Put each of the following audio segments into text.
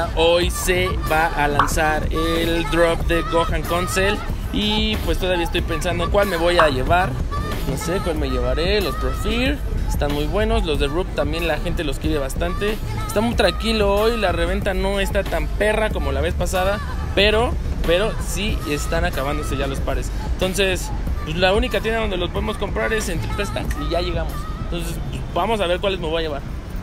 hoy se va a lanzar el drop de Gohan con Cell. Y pues todavía estoy pensando en cuál me voy a llevar. No sé cuál me llevaré. Los Profear están muy buenos. Los de Roop también la gente los quiere bastante. Está muy tranquilo hoy. La reventa no está tan perra como la vez pasada. Pero sí están acabándose ya los pares. Entonces pues la única tienda donde los podemos comprar es en Triple Stacks. Y ya llegamos. Entonces pues, vamos a ver cuáles me voy a llevar.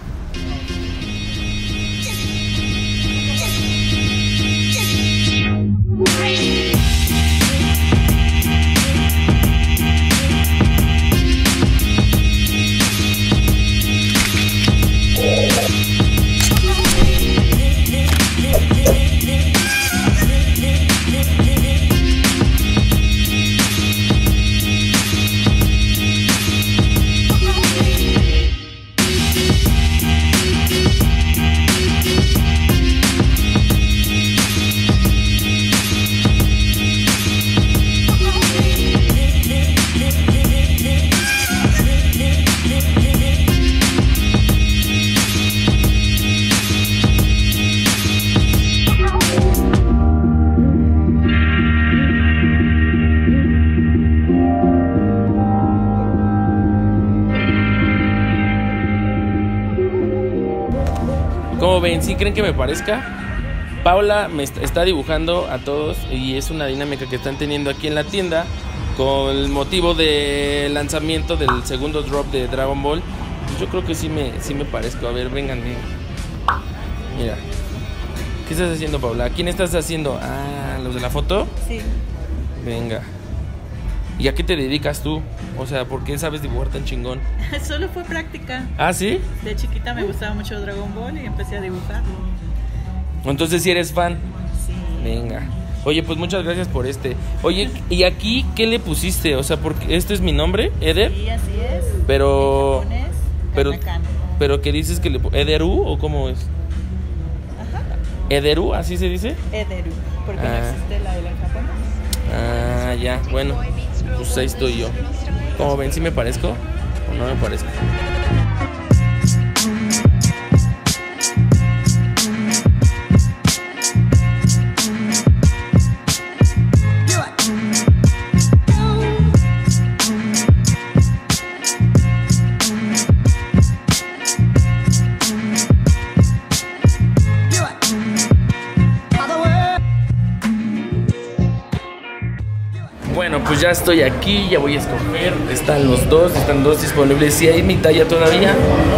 ¿Cómo ven? ¿Sí creen que me parezca? Paula me está dibujando a todos y es una dinámica que están teniendo aquí en la tienda con el motivo del lanzamiento del segundo drop de Dragon Ball. Yo creo que sí me parezco. A ver, vengan. Mira. ¿Qué estás haciendo, Paula? ¿A quién estás haciendo? Ah, ¿los de la foto? Sí. Venga. ¿Y a qué te dedicas tú? O sea, ¿por qué sabes dibujar tan chingón? Solo fue práctica. ¿Ah, sí? De chiquita me gustaba mucho Dragon Ball y empecé a dibujar. Entonces, ¿sí eres fan? Sí. Venga. Oye, pues muchas gracias por este. Oye, ¿y aquí qué le pusiste? O sea, porque este es mi nombre, Eder. Sí, así es. Pero... En japonés, pero, Kanakana. pero ¿qué dices que le ¿Ederu o cómo es? Ajá. ¿Ederu? ¿Así se dice? Ederu, porque no existe la L en japonés. Ah, ya, bueno. Pues ahí estoy yo. ¿Cómo ven? ¿Sí me parezco o no me parezco? Bueno, pues ya estoy aquí, ya voy a escoger. Están dos disponibles. Si hay mi talla todavía.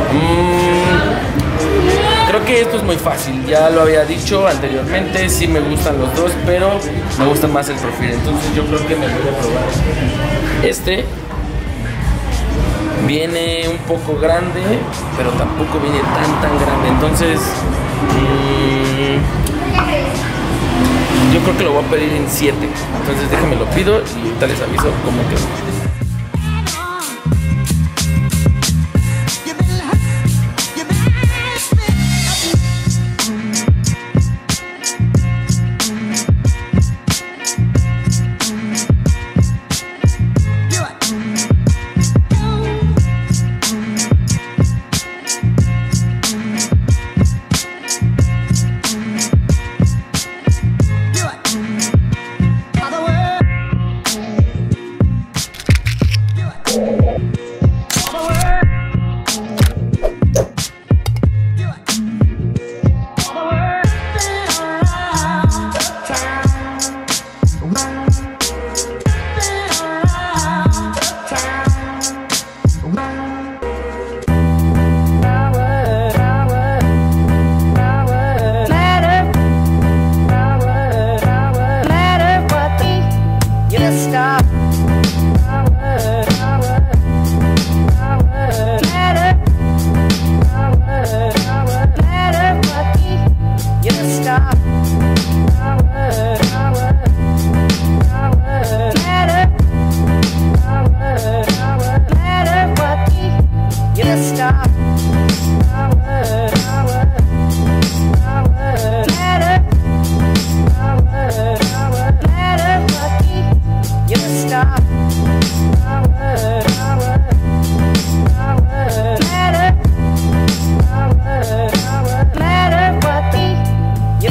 Creo que esto es muy fácil, ya lo había dicho anteriormente. Sí me gustan los dos, pero me gusta más el Profear. Entonces yo creo que me voy a probar este. Viene un poco grande, pero tampoco viene tan grande. Entonces yo creo que lo voy a pedir en 7. Entonces déjenme lo pido y ahorita les aviso cómo quedó.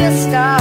a star.